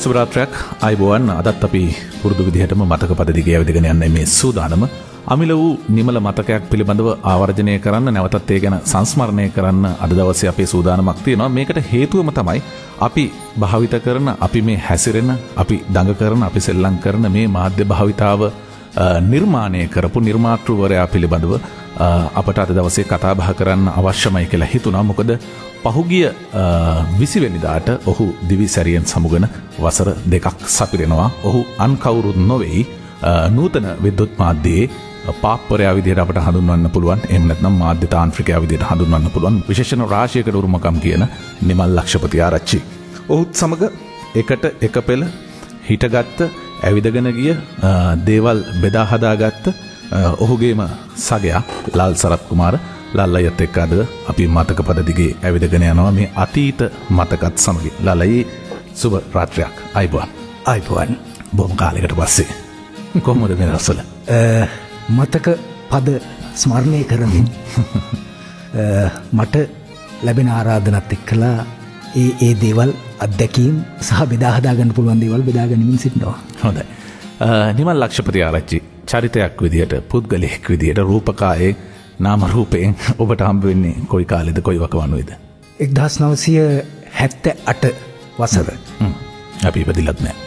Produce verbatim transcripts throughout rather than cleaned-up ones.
සුබරාත්‍රයක් අයිබෝවන්. අදත් අපි පුරුදු විදිහටම මතක පද දිගේ යවිදගෙන යන්නේ මේ සූදානම. අමිල වූ නිමල මතකයක් පිළිබඳව ආවර්ජනය කරන්න, නැවතත් ඒ ගැන සංස්මරණය කරන්න අද දවසේ අපේ සූදානමක් තියෙනවා. මේකට හේතුවම තමයි අපි භාවිත කරන, අපි මේ හැසිරෙන, අපි දඟ කරන, අපි සෙල්ලම් කරන මේ මාධ්‍ය භාවිතාව නිර්මාණය කරපු නිර්මාතෘවරයා පිළිබඳව අපට අද දවසේ කතා බහ කරන්න අවශ්‍යමයි කියලා හිතුණා. මොකද පහුගිය විසි වෙනිදාට ඔහු දිවි සැරියෙන් සමුගන වසර දෙකක් සපිරෙනවා. ඔහු අන් කවුරුත් නොවේයි, නූතන විද්‍යුත් මාධ්‍යයේ පාප්පරයා විදිහට අපට හඳුන්වන්න පුළුවන්, එහෙම නැත්නම් මාධ්‍ය තාන්ත්‍රිකයා විදිහට හඳුන්වන්න පුළුවන් විශේෂණ රාශියකට උරුමකම් කියන නිමල් ලක්ෂපති ආරච්චි. ඔහුත් සමග එකට එක පෙළ හිටගත්ත, ඇවිදගෙන ගිය, දේවල් බෙදා හදාගත්ත ඔහුගේම සගයා ලල් සරත් කුමාර ලල් අයත් එක්ක අද අපි මතක පද දිගේ ඇවිදගෙන යනවා මේ අතීත මතකත් සමග. ලලයි සුබ රාත්‍රියක්. අයිබෝන්. අයිබෝන්. බොහොම කාලයකට පස්සේ කොහොමද මේ රසල? මතක පද ස්මරණය කරමින් මට ලැබෙන ආරාධනත් එක්කලා ඒ ඒ දේවල් අත්දැකීම් සහ බෙදා හදාගන්න පුළුවන් දේවල් බෙදා ගනිමින් සිටිනවා. හොඳයි. නිමල් ලක්ෂපති ආරච්චි චරිතයක් විදියට, පුද්ගලයෙක් විදියට, රූපකායේ නාම රූපයෙන් ඔබට හම්බ වෙන්නේ කොයි කාලෙද, කොයි වකවානුවේද? එක්දහස් නවසිය හැත්තෑ අට වසර. අපි ඉපදිලත් නෑ.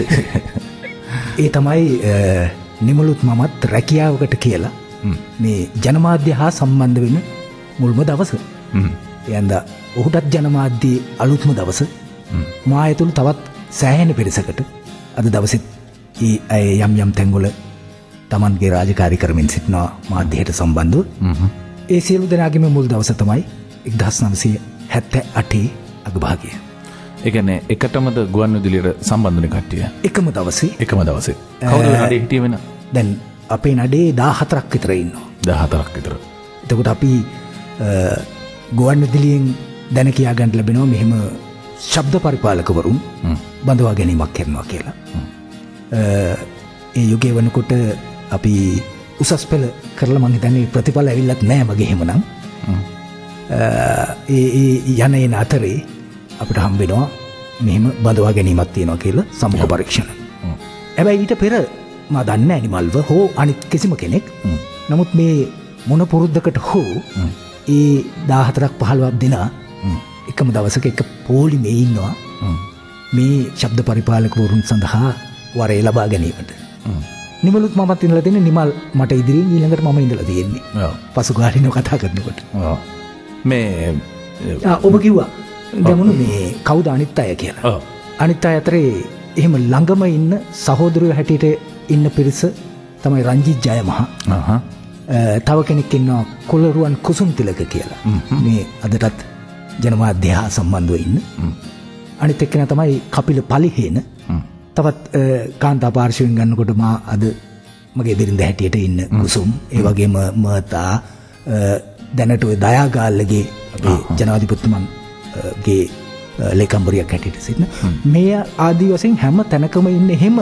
ඒ තමයි නිමලුත් මමත් රැකියාවකට කියලා මේ ජනමාධ්‍ය හා සම්බන්ධ වෙන මුල්ම දවස. එයන්ද ඔහුටත් ජනමාධ්‍යයේ අලුත්ම දවස. මා ඇතුළු තවත් සෑහෙන පිරිසකට අද දවසෙත් ඒ අය යම් යම් තැන්වල තමන්ගේ රාජකාරී කරමින් සිටිනවා මාධ්‍යයට සම්බන්ධව. ඒ සියලු දෙනාගේම මුල් දවස තමයි එක්දහස් නවසිය හැත්තෑ අටේ අගභාගය. ඒ කියන්නේ එකටමද ගුවන් විදුලියට සම්බන්ධ වෙන කට්ටිය? එකම දවසේ. එකම දවසේ. කවුද නඩේ හිටියේ වෙන? දැන් අපේ නඩේ දාහතරක් විතර ඉන්නවා. දාහතරක් විතර. එතකොට අපි ගුවන් විදුලියෙන් දැන කියා ගන්න ලැබෙනවා මෙහෙම ශබ්ද පරිපාලකවරුන් බඳවා ගැනීමක් කරනවා කියලා. ඒ යුගයේ වෙනකොට අපි උසස් පෙළ කරලා මං හිතන්නේ ප්‍රතිඵල ඇවිල්ලත් නෑ වගේ එහෙමනම්. ඒ ඒ යන එන අතරේ අපිට හම්බ වෙනවා මෙහෙම බඳවා ගැනීමක් තියෙනවා කියලා සමුහ පරීක්ෂණ. හැබැයි ඊට පෙර මා දන්නේ නැහැ නිමල්ව හෝ අනිත් කිසිම කෙනෙක්. නමුත් මේ මොන පුරුද්දකට හෝ ඒ දාහතරක් පහළොවක් දෙනා එකම දවසක එක පොලිමේ ඉන්නවා මේ ශබ්ද පරිපාලකවරුන් සඳහා වරේ ලබා ගැනීමට. නිමලුත් මමත් ඉඳලා තියෙන්නේ, නිමල් මට ඉදිරියෙන්, ඊළඟට මම ඉඳලා තියෙන්නේ. පසු ගාලිනව කතා කරනකොට. මේ ඔබ කිව්වා ගමුණු මේ කවුද අනිත් අය කියලා. අනිත් අය අතරේ එහෙම ළඟම ඉන්න සහෝදරයෝ හැටියට ඉන්න පිරිස තමයි රංජිත් ජයමහා. තව කෙනෙක් ඉන්නවා කුලරුවන් කුසුම්තිලක කියලා. මේ අදටත් ජනමාධ්‍ය හා සම්බන්ධව ඉන්න. අනිත් එක්කෙනා තමයි කපිල පලිහේන. තවත් කාන්තා පාර්ශවයෙන් ගන්නකොට මා අද මගේ බිරිඳ හැටියට ඉන්න කුසුම්, ඒ වගේම මතා, දැනට ඔය දයාගාල්ලගේ අපේ ජනාධිපතිතුමන්ගේ ලේකම්වරියක් හැටියට සිටින මේ ආදී වශයෙන් හැම තැනකම ඉන්න එහෙම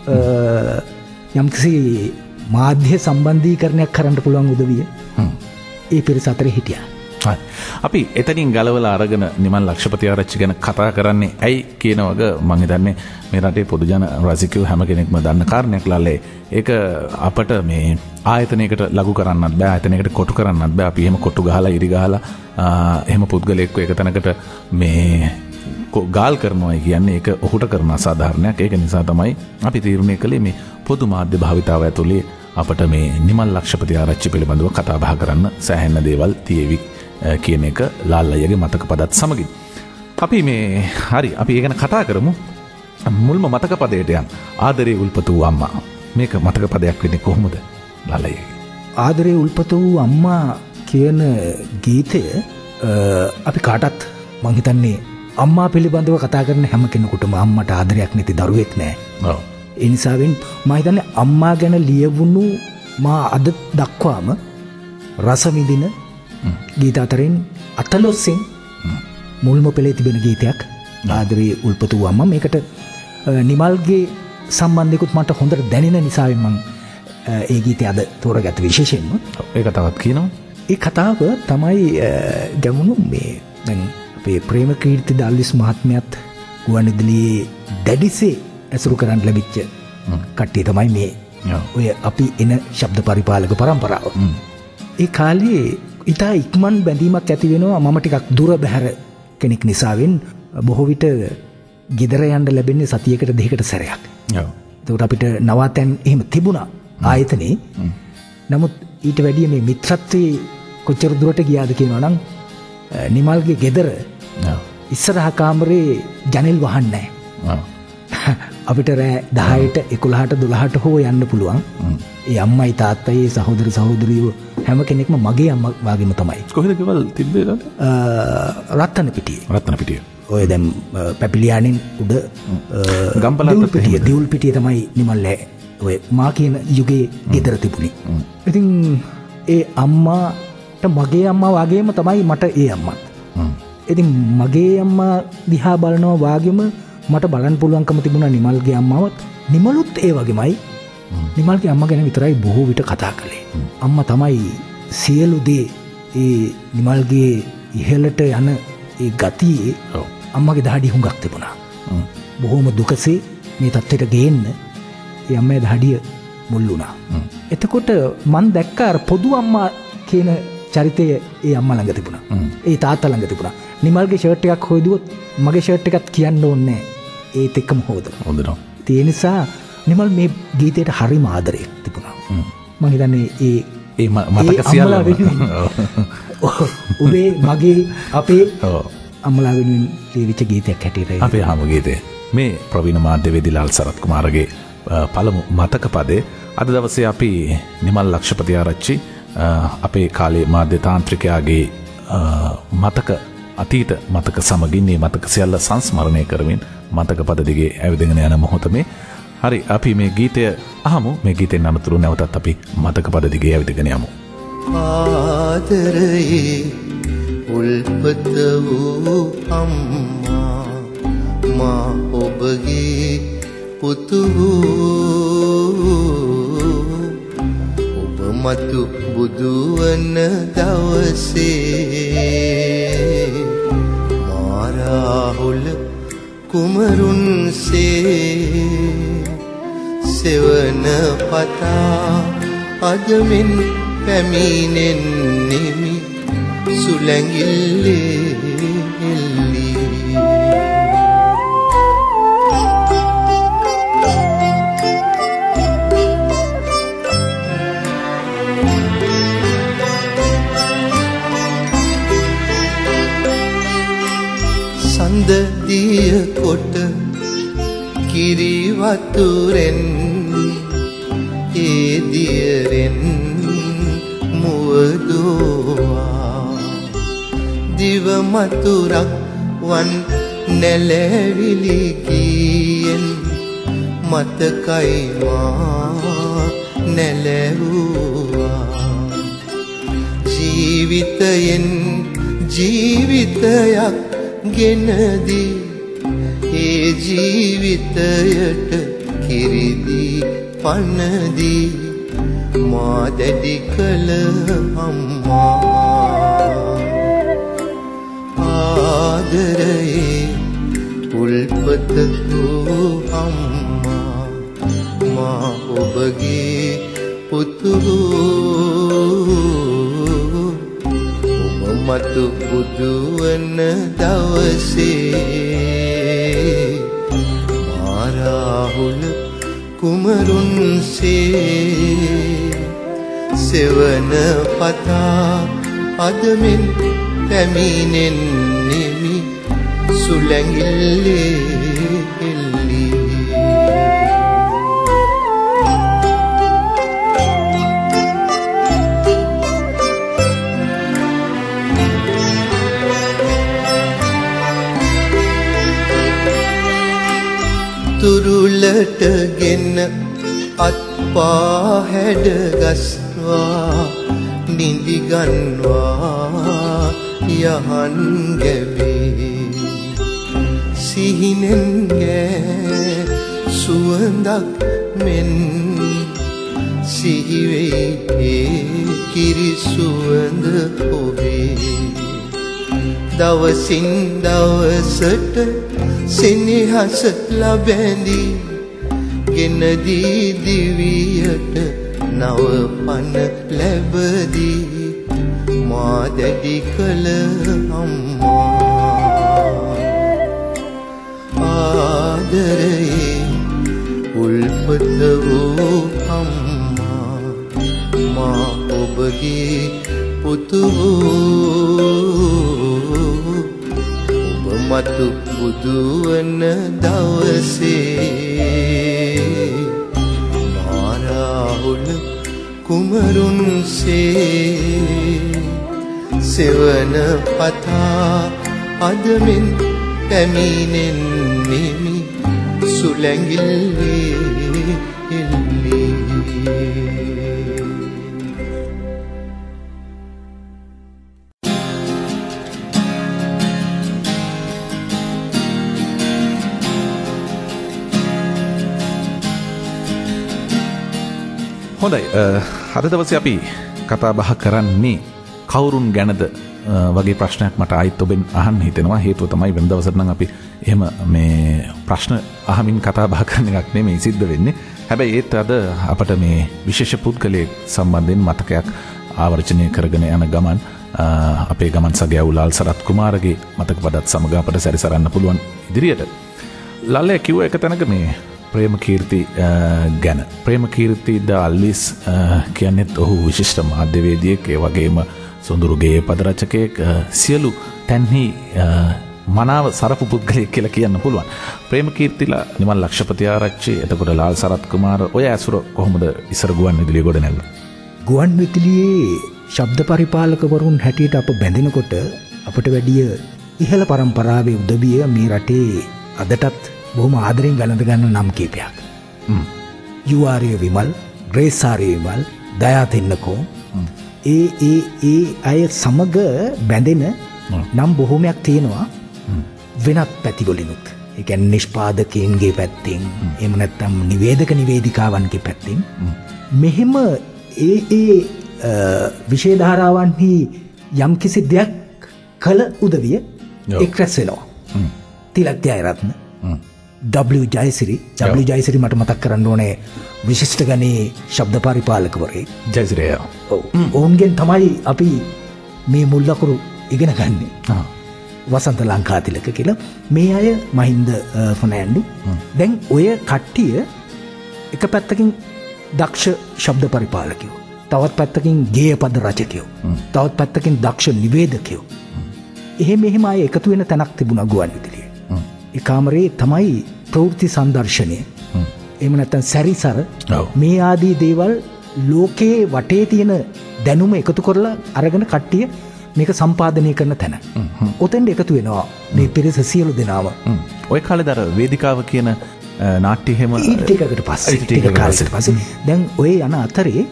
යම්කිසි මාධ්‍ය සම්බන්ධීකරණයක් කරන්න පුළුවන් උදවිය ඒ පිරිස අතරේ හිටියා. අපි එතනින් ගලවලා අරගෙන නිමල් ලක්ෂපති ආරච්චි ගැන කතා කරන්නේ ඇයි කියන වග මම හිතන්නේ මේ රටේ පොදු ජන රසිකයෝ හැම කෙනෙක්ම දන්න කාරණයක්. ලල්ලේ ඒක අපට මේ ආයතනයකට ලඝු කරන්නත් බෑ, ආයතනයකට කොටු කරන්නත් බෑ. අපි එහෙම කොටු ගහලා ඉරි ගහලා එහෙම පුද්ගලයෙක්ව එක තැනකට මේ ගාල් කරනවා කියන්නේ ඒක ඔහුට කරන අසාධාරණයක්. ඒක නිසා තමයි අපි තීරණය කළේ මේ පොදු මාධ්‍ය භාවිතාව ඇතුලේ අපට මේ නිමල් ලක්ෂපති ආරච්චි පිළිබඳව කතා බහ කරන්න සෑහෙන දේවල් තියෙවි කියන එක ලාල් අයියගේ මතක පදත් සමගින්. අපි මේ හරි අපි ඒ ගැන කතා කරමු. මුල්ම මතක පදයට යන්. ආදරේ උල්පත වූ අම්මා. මේක මතක පදයක් වෙන්නේ කොහොමද ලාල් අයියගේ? ආදරේ උල්පත වූ අම්මා කියන ගීතය අපි කාටත් මං හිතන්නේ අම්මා පිළිබඳව කතා කරන හැම කෙනෙකුටම අම්මට ආදරයක් නැති දරුවෙක් නෑ. ඔව්. ඒ නිසාවෙන් මම හිතන්නේ අම්මා ගැන ලියවුණු මා අද දක්වාම රස විඳින ගීත අතරින් අතලොස්සෙන් මුල්ම පෙළේ තිබෙන ගීතයක් ආදරේ උල්පත වූ අම්මා. මේකට නිමල්ගේ සම්බන්ධිකුත් මට හොඳට දැනෙන නිසාවෙන් මම ඒ ගීතය අද තෝරගත්ත විශේෂයෙන්ම. ඒ කතාවත් කියනවා. ඒ කතාව තමයි ගැමුණු මේ දැන් අපේ ප්‍රේමකීර්ති දල්විස් මහත්මයාත් ගුවන්විදුලියේ දැඩිසේ ඇසුරු කරන්න ලැබිච්ච කට්ටිය තමයි මේ ඔය අපි එන ශබ්ද පරිපාලක පරම්පරාව. ඒ කාලේ ඉතා ඉක්මන් බැඳීමක් ඇති වෙනවා මම ටිකක් දුර බැහැර කෙනෙක් නිසාවෙන් බොහෝ විට ගෙදර යන්න ලැබෙන්නේ සතියකට දෙකකට සැරයක්. එතකොට අපිට නවාතැන් එහෙම තිබුණා ආයතනේ. නමුත් ඊට වැඩිය මේ මිත්‍රත්වයේ කොච්චර දුරට ගියාද කියනවා නම් නිමල්ගේ ගෙදර ඉස්සරහ කාමරේ ජනෙල් වහන්නේ නැහැ. අපිට රෑ දහයට එකොළහට දොළහට හෝ යන්න පුළුවන්. ඒ අම්මයි තාත්තයි සහෝදර සහෝදරියෝ හැම කෙනෙක්ම මගේ අම්මා වගේම තමයි. කොහෙද ගෙවල් තිබ්බේ ඒකට? රත්න පිටියේ. රත්න පිටියේ. ඔය දැන් පැපිලියානින් උඩ ගම්පලත් පිටියේ දියුල් පිටියේ තමයි නිමල් ඔය මා කියන යුගයේ ගෙදර තිබුණේ. ඉතින් ඒ අම්මාට මගේ අම්මා වගේම තමයි මට ඒ අම්මත්. ඉතින් මගේ අම්මා දිහා බලනවා වාගෙම මට බලන්න පුළුවන්කම තිබුණා නිමල්ගේ අම්මාවත්. නිමලුත් ඒ වගේමයි. නිමල්ගේ අම්මා ගැන විතරයි බොහෝ විට කතා කළේ. අම්මා තමයි සියලු දේ ඒ නිමල්ගේ ඉහළට යන ඒ ගතියේ අම්මගේ දහඩි හුඟක් තිබුණා. බොහොම දුකසේ මේ තත්ත්වයට ගේන්න ඒ අම්මගේ දහඩිය මුල් වුණා. එතකොට මන් දැක්ක අර පොදු අම්මා කියන චරිතය ඒ අම්මා ළඟ තිබුණා. ඒ තාත්තා ළඟ තිබුණා. නිමල්ගේ ෂර්ට් එකක් හොයදුවොත් මගේ ෂර්ට් එකත් කියන්න ඕනේ නැහැ. ඒත් එක්කම හොදනවා. හොදනවා. ඒ නිසා නිමල් මේ ගීතයට හරිම ආදරයක් තිබුණා. මම හිතන්නේ ඒ ඒ මතක සියල්ලම ඔබේ මගේ අපේ අම්මලා වෙනුවෙන් ලියවිච්ච ගීතයක් හැටියට අපේ හමු ගීතය. මේ ප්‍රවීණ මාධ්‍යවේදී ලාල් සරත් කුමාරගේ පළමු මතක පදේ අද දවසේ අපි නිමල් ලක්ෂපති ආරච්චි අපේ කාලේ මාධ්‍ය තාන්ත්‍රිකයාගේ මතක අතීත මතක සමගින් මේ මතක සියල්ල සංස්මරණය කරමින් මතක පද දිගේ ඇවිදගෙන යන මොහොතේ හරි අපි මේ ගීතය අහමු. මේ ගීතෙන් අනතුරු නැවතත් අපි මතක පද දිගේ ඇවිදගෙන යමු. ආදරයේ උල්පත වූ අම්මා මා ඔබගේ පුතු ඔබ මතු බුදු වන දවසේ මා රාහුල කුමරුන්සේ සෙවන පතා අදමින් පැමිණෙන්නෙමි සුලැඟිල්ලේ එල්ලී. සඳදිය කොට කිරි වතුරෙන් ඒ දියරෙන් මුවදෝවා දිව මතුරක් වන් නැලවිලි ගියෙන් මතකයි මා නැලවුවා ජීවිතයෙන් ජීවිතයක් ගෙනදී ඒ ජීවිතයට කිරිදී පනදී මා දැඩි කළ අම්මා ආදරයේ උල්පත වූ අම්මා මා ඔබගේ පුතු ඔබ මතු බුදු වන දවසේ මා රාහුල කුමරුන්සේ සෙවන පතා අදමින් පැමිණෙන්නෙමි සුලැඟිල්ලේ එල්ලී. තුරුලට ගෙන අත්පා හැඩ ගස්වා නිදිගන්වා යහන් ගැබේ සිහිනෙන් ගෑ සුවඳක් මෙන් සිහිවෙයි ඒ කිරි සුවඳ ඔබේ දවසින් දවසට සෙනෙහස ලැබෙඳි ගෙනදී දිවියට නව පන ලැබදී මා දැඩි කළ අම්මා ආදරේ උල්පත වූ අම්මා මා ඔබගේ පුතු ඔබ මතු බුදුවන දවසේ මා රාහුල කුමරුන්සේ සෙවන පතා අදමින් පැමිණෙන්නෙමි සුලැඟිල්ලේ එල්ලේ. හොඳයි අද දවසේ අපි කතා බහ කරන්නේ කවුරුන් ගැනද වගේ ප්‍රශ්නයක් මට ආයිත් ඔබෙන් අහන්න හිතෙනවා. හේතුව තමයි වෙන දවසට නම් අපි එහෙම මේ ප්‍රශ්න අහමින් කතා බහ කරන එකක් නෙමෙයි සිද්ධ වෙන්නේ. හැබැයි ඒත් අද අපට මේ විශේෂ පුද්ගලයෙක් සම්බන්ධයෙන් මතකයක් ආවර්ජනය කරගෙන යන ගමන් අපේ ගමන් සගයව් ලාල් සරත් කුමාරගේ මතක පදත් සමග අපට සැරිසරන්න පුළුවන් ඉදිරියට. ලල්ලේ කිව්ව එක තැනක මේ ප්‍රේමකීර්ති ගැන ප්‍රේමකීර්ති ද අල්විස් කියන්නෙත් ඔහු විශිෂ්ට මාධ්‍යවේදියෙක් ඒ වගේම සොඳුරු ගේ පද රචකයෙක් සියලු තැන්හි මනාව සරපු පුද්ගලයෙක් කියලා කියන්න පුළුවන්. ප්‍රේමකීර්තිලා නිමල් ලක්ෂපති ආරච්චි එතකොට ලාල් සරත් කුමාර ඔය ඇසුර කොහොමද ඉස්සර ගුවන් විදුලිය ගොඩ නැගුණේ? ගුවන් විදුලියේ ශබ්ද පරිපාලකවරුන් හැටියට අප බැඳෙනකොට අපට වැඩිය ඉහළ පරම්පරාවේ උදවිය මේ රටේ අදටත් බොහොම ආදරෙන් වැළඳ ගන්න නම් කීපයක්. U R A Wimal, Grace R A Wimal, Daya Tennakoon ඒ ඒ ඒ අය සමග බැඳෙන නම් බොහොමයක් තියෙනවා වෙනත් පැතිවලිනුත්. ඒ කියන්නේ නිෂ්පාදකයන්ගේ පැත්තෙන් එහෙම නැත්නම් නිවේදක නිවේදිකාවන්ගේ පැත්තෙන් මෙහෙම ඒ ඒ විෂය ධාරාවන්හි යම් කිසි දෙයක් කළ උදවිය එක් රැස් වෙනවා. තිලක් ජයරත්න, ඩබ්ලිව් ජයසිරි ඩබ්ලිව් ජයසිරි මට මතක් කරන්න ඕනේ විශිෂ්ට ගණයේ ශබ්ද පරිපාලකවරයෙක්. ජයසිරි ඔව් ඔවුන්ගෙන් තමයි අපි මේ මුල් ලකුරු ඉගෙන ගන්නේ. වසන්ත ලංකාතිලක කියලා මේ අය මහින්ද ෆර්නෑන්ඩු දැන් ඔය කට්ටිය එක පැත්තකින් දක්ෂ ශබ්ද පරිපාලකයෝ, තවත් පැත්තකින් ගේය පද රචකයෝ, තවත් පැත්තකින් දක්ෂ නිවේදකයෝ එහෙම එහෙම අය එකතු වෙන තැනක් තිබුණා ගුවන් විදුලියේ. ඒ කාමරේ තමයි ප්‍රවෘත්ති සංදර්ශනය එහෙම නැත්නම් සැරිසර මේ ආදී දේවල් ලෝකයේ වටේ තියෙන දැනුම එකතු කරලා අරගෙන කට්ටිය මේක සම්පාදනය කරන තැන. ඔතෙන්ට එකතු වෙනවා මේ පිරිස සියලු දෙනාම. ඔය කාලේ දර වේදිකාව කියන නාට්‍ය හැම ටිකකට පස්සේ ටික කාලයකට පස්සේ දැන් ඔය යන අතරේ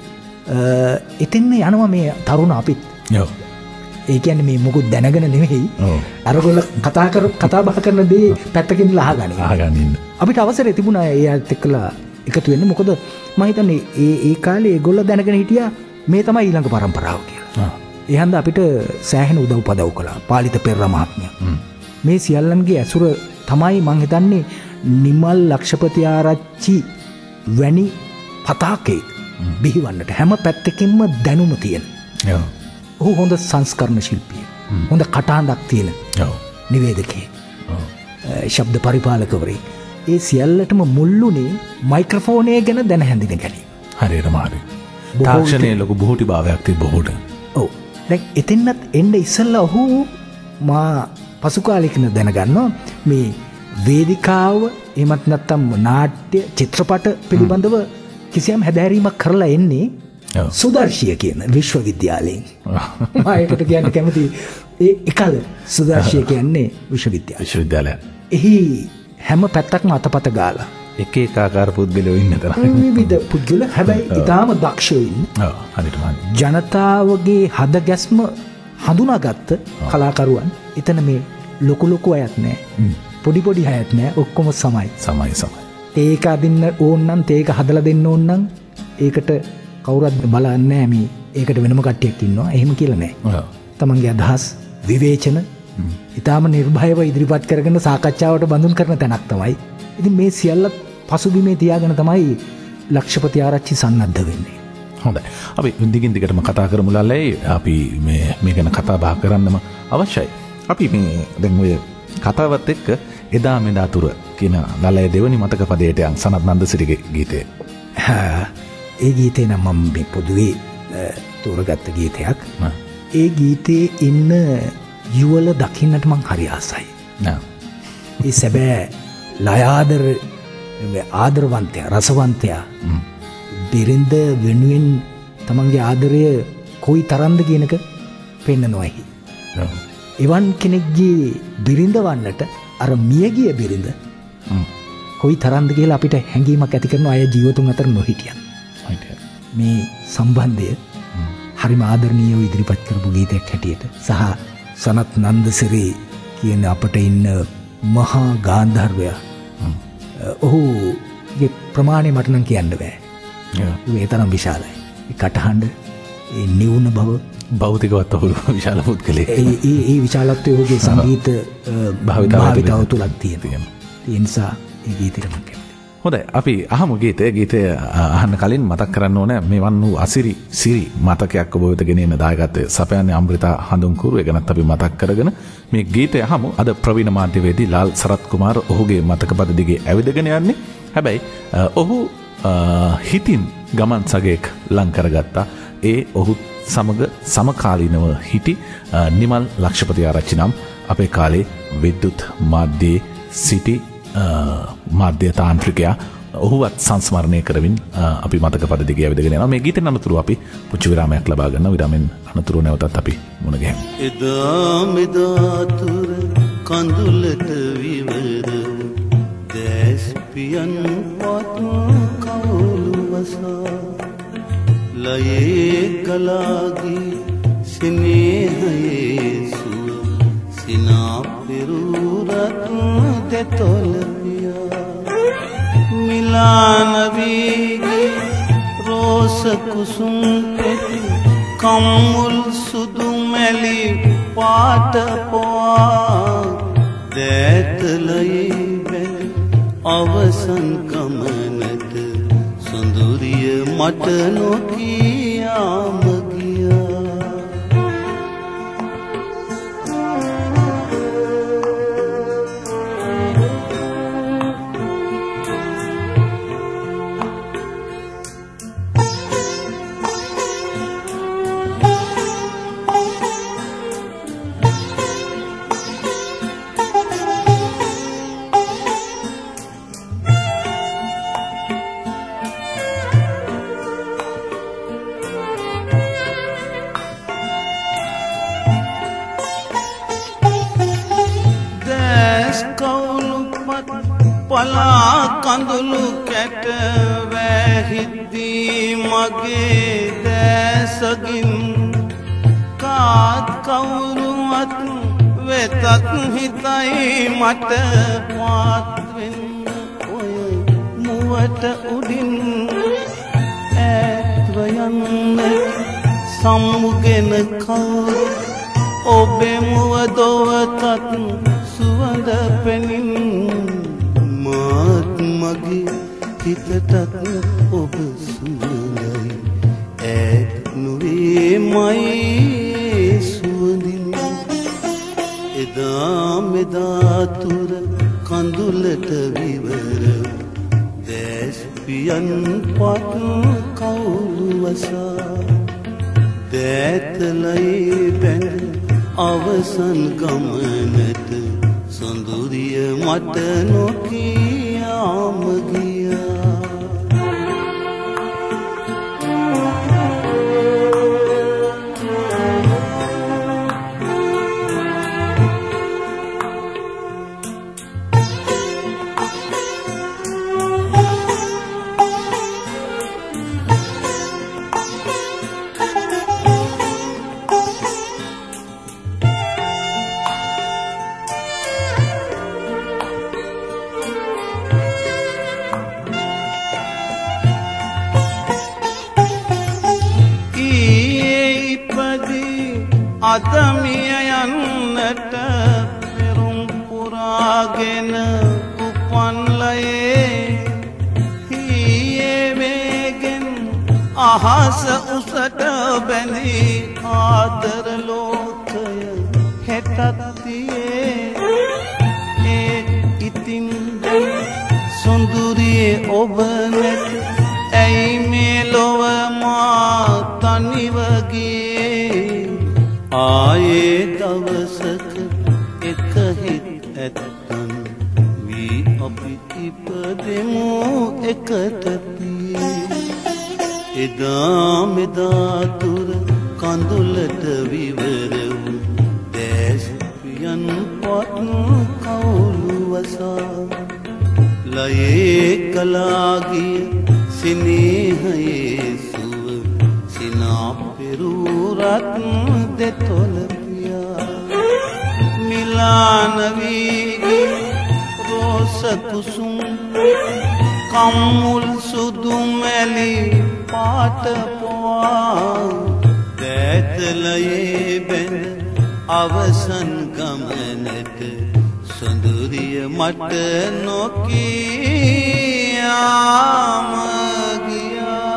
එතෙන්න යනවා මේ තරුණ අපිත්. ඔව්. ඒ කියන්නේ මේ මොකුත් දැනගෙන නෙවෙයි. අරගොල්ල කතා කර කතා බහ කරන දේ පැත්තකින් අහගන්න. අහගන්න ඉන්න. අපිට අවසරය තිබුණා ඒ අයත් එක්කලා එකතු වෙන්න. මොකද මම හිතන්නේ ඒ ඒ කාලේ ඒගොල්ලෝ දැනගෙන හිටියා මේ තමයි ඊළඟ පරම්පරාව කියලා. ඒ හන්ද අපිට සෑහෙන උදව් පදව් කළා පාලිත පෙරේරා මහත්මයා. මේ සියල්ලන්ගේ ඇසුර තමයි මම හිතන්නේ නිමල් ලක්ෂපති ආරච්චි වැනි පතාකේ බිහිවන්නට හැම පැත්තකින්ම දැනුම තියෙන. ඔව්. ඔහු හොඳ සංස්කරණ ශිල්පියෙක්. හොඳ කටහඬක් තියෙන. ඔව්. නිවේදකයෙක්. ඔව්. ශබ්ද පරිපාලකවරයෙක්. ඒ සියල්ලටම මුල්ුනේ මයික්‍රොෆෝනය ගැන දැන හැඳින ගැනීම. හරියටම හරි. තාක්ෂණයේ ලොකු බොහෝටි භාවයක් තිබ්බ ඔහුට. ඔව්. දැන් එතෙන්නත් එන්න ඉස්සෙල්ලා ඔහු මා පසු කාලෙකින් දැනගන්නවා මේ වේදිකාව එහෙමත් නැත්නම් නාට්‍ය චිත්‍රපට පිළිබඳව කිසියම් හැදෑරීමක් කරලා එන්නේ සුදර්ශිය කියන විශ්වවිද්‍යාලයෙන්. මම ඒකට කියන්න කැමති ඒ එකල සුදර්ශිය කියන්නේ විශ්වවිද්‍යාලය. විශ්වවිද්‍යාලය. එහි හැම පැත්තක්ම අතපත ගාලා එක එක ආකාර පුද්ගලයෝ ඉන්න තරම්. විවිධ පුද්ගල හැබැයි ඊටාම දක්ෂයෝ ඉන්න. ඔව් හරියටම. ජනතාවගේ හද ගැස්ම හඳුනාගත්ත කලාකරුවන් එතන මේ ලොකු ලොකු අයත් නැහැ. පොඩි පොඩි අයත් නැහැ. ඔක්කොම සමයි. සමයි සමයි. තේක අදින්න ඕන නම් තේක හදලා දෙන්න ඕන නම් ඒකට කවුරුත් බලන්නේ නැහැ මේ. ඒකට වෙනම කට්ටියක් ඉන්නවා. එහෙම කියලා නැහැ. ඔව්. තමන්ගේ අදහස් විවේචන ඊටාම නිර්භයව ඉදිරිපත් කරගෙන සාකච්ඡාවට බඳුන් කරන තැනක් තමයි. ඉතින් මේ සියල්ල පසුබිමේ තියාගෙන තමයි ලක්ෂපති ආරච්චි සන්නද්ධ වෙන්නේ. හොඳයි. අපි දිගින් දිගටම කතා කරමු ලල්ලේ. අපි මේ මේ ගැන කතා බහ කරන්නම අවශ්‍යයි. අපි මේ දැන් ඔය කතාවත් එක්ක එදා මෙදා තුර කියන ලල්ලේ දෙවනි මතක පදයට යන සනත් නන්දසිරිගේ ගීතය. ඒ ගීතේ නම් මම මේ පොදුවේ තෝරගත්ත ගීතයක්. ඒ ගීතේ ඉන්න යුවල දකින්නට මං හරි ආසයි. ඒ සැබෑ ලයාදර ආදරවන්තයා රසවන්තයා බිරිඳ වෙනුවෙන් තමන්ගේ ආදරය කොයි තරම්ද කියනක පෙන්නනවා. එවන් කෙනෙක්ගේ බිරිඳ වන්නට අර මියගිය බිරිඳ කොයි තරම්ද කියලා අපිට හැඟීමක් ඇති කරන අය ජීවතුන් අතර නොහිටියන්. මේ සම්බන්ධය හරිම ආදරණීයව ඉදිරිපත් කරපු ගීතයක් හැටියට සහ සනත් නන්දසිරි කියන අපට ඉන්න මහා ගාන්ධර්වයා ඔහුගේ ප්‍රමාණය මට නම් කියන්න බෑ. ඒ තරම් විශාලයි. ඒ කටහඬ, ඒ නිවුන බව, භෞතිකවත් ඔහු විශාල පුද්ගලෙක්. ඒ ඒ විශාලත්වය ඔහුගේ සංගීත භාවිතාව තුලක් තියෙනවා. ඒ නිසා ඒ ගීතෙට මම කැමතියි. හොඳයි. අපි අහමු ගීතය. ගීතය අහන්න කලින් මතක් කරන්න ඕනේ මෙවන් වූ අසිරි සිරි මතකයක් ඔබ වෙත ගෙනෙන දායකත්වය සපයන්නේ අමෘතා හඳුන්කුරු. ඒ ගැනත් අපි මතක් කරගෙන මේ ගීතය අහමු. අද ප්‍රවීණ මාධ්‍යවේදී ලාල් සරත් කුමාර ඔහුගේ මතක පද දිගේ ඇවිදගෙන යන්නේ. හැබැයි ඔහු හිතින් ගමන් සගයෙක් ලං කරගත්තා. ඒ ඔහු සමග සමකාලීනව හිටි නිමල් ලක්ෂපති ආරච්චි නම් අපේ කාලේ විද්‍යුත් මාධ්‍යයේ සිටි මාධ්‍ය තාන්ත්‍රිකයා ඔහුවත් සංස්මරණය කරමින් අපි මතක පද දිගේ ඇවිදගෙන යනවා. මේ ගීතෙන් අනතුරු අපි පුංචි විරාමයක් ලබා ගන්නවා. විරාමෙන් අනතුරු නැවතත් අපි මුණ ගැහෙමු. එදා මෙදා තුර කඳුලට විවර දැස්පියන් පතු කවුළු වසා ලයේ ගලාගී ස්නේහයේ සුව සිනා පෙරුරත් දෙතොල පියා මිලාන වීගී රෝස කුසුම් පෙති කම්මුල් සුදු මැලි පාට පොවා දැතලයේ බැල අවසන් ගමනට සොඳුරිය මට නොකියාම ගියා. පලා කඳුළු කැට වැහිද්දී මගේ දැසගින් කාත් කවුරුවත් වෙතත් හිතයි මට පාත්වෙන්න ඔය මුවට උඩින් ඈත්ව යන්න සම්මුගෙන කවුරු ඔබේ මුව දොවතත් සුවඳ පෙනින් මාත් මගේ හිතටත් ඔබ සුවඳයි ඈත් නුවේ මයි සුවඳින් එදා මෙදා තුර කඳුලට විවර දැස්පියන් පත් කවුළු වසා දැතලයි බැඳ අවසන් ගමනට සොඳුරිය මට නොකියාම ගියා. අදමිය යන්නට කියාගෙන උපන්ලයේ හීයේ වේගෙන් අහස උසට බැඳී ආදර ලෝකය හෙටත් තියේ ඒ ඉතින් සොඳුරියේ ඔබ නැත ඇයි මේ ලොව මා තනිව ගියේ ආයේ දවසක එක හිත් ඇත්තන් වී අපි ඉපදෙමු එකට පියේ එදා මෙදා තුර කඳුලට විවර වූ දැස්පියන් පත් කවුළු වසා ලයේ කලාගිය සිනේහයේ සුව සිනා පෙරූරත් දෙතොල පියා මිලාන වීගි රෝස කුසුම් කම්මුල් සුදු මැලි පාට පොවා දැතලයේ බැඳ අවසන් ගමනට සොඳුරිය මට නොකියාම ගියා.